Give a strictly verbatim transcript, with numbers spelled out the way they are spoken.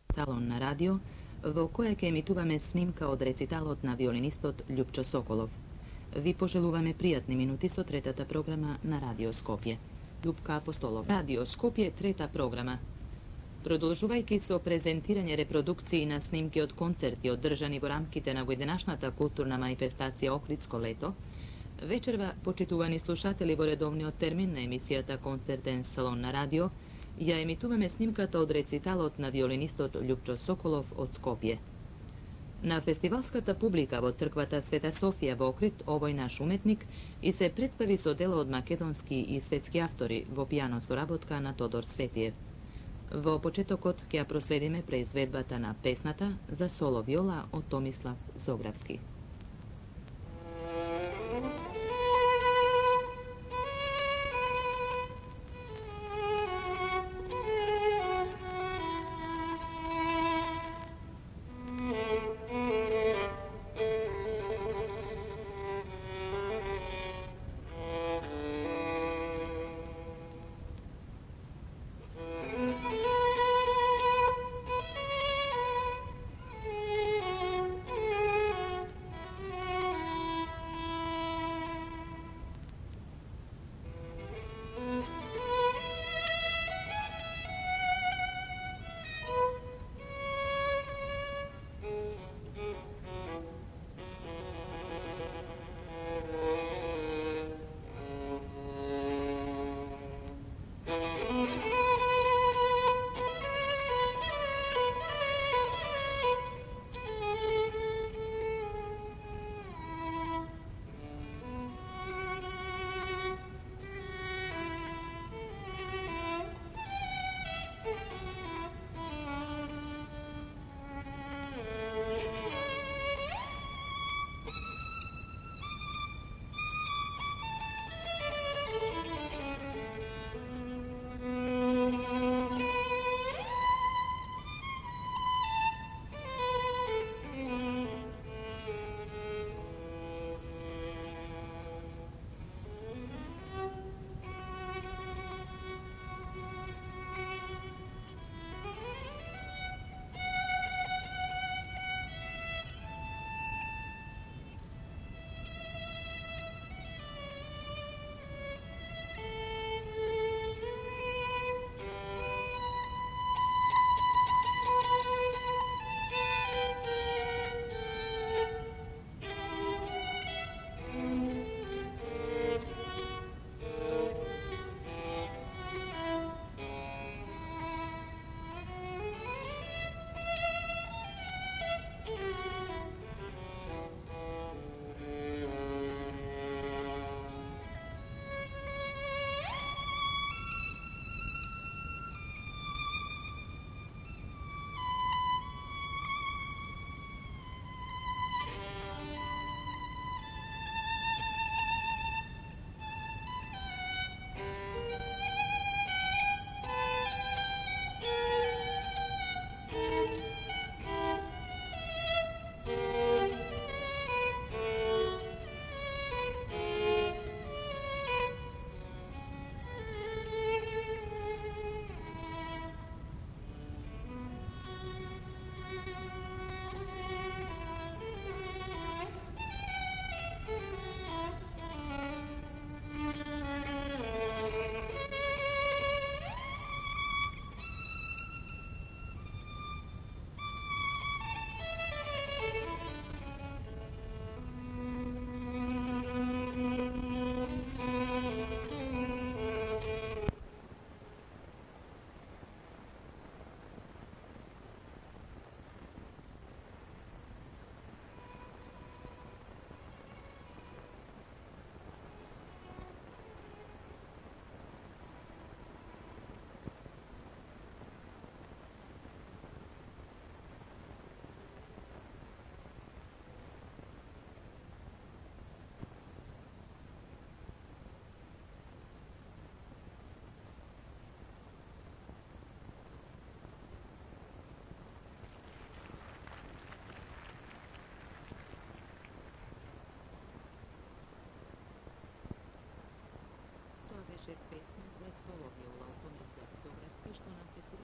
salon na radio, во којаќе емитуваме снимка од рециталот на виолинистот Ljupco Sokolov. Ви пожелуваме пријатни минути со третата програма на Радио Скопје. Ljupka Apostolov. Радио Скопје, трета програма. Продолжувајќи со презентирање репродукции на снимки од концерти одржани во рамките на годинашната културна манифестација Охридско лето, вечерва, почитувани слушатели, во редовниот термин на емисијата Концертен салон на радио, ја емитуваме снимката од рециталот на виолинистот Ljupco Sokolov од Скопје. На фестивалската публика во црквата Света Софија во Ohrid овој наш уметник и се представи со дело од македонски и светски автори во пијано соработка на Тодор Светиев. Во почетокот ќе ја проследиме преизведбата на песната за соло виола од Tomislav Zografski.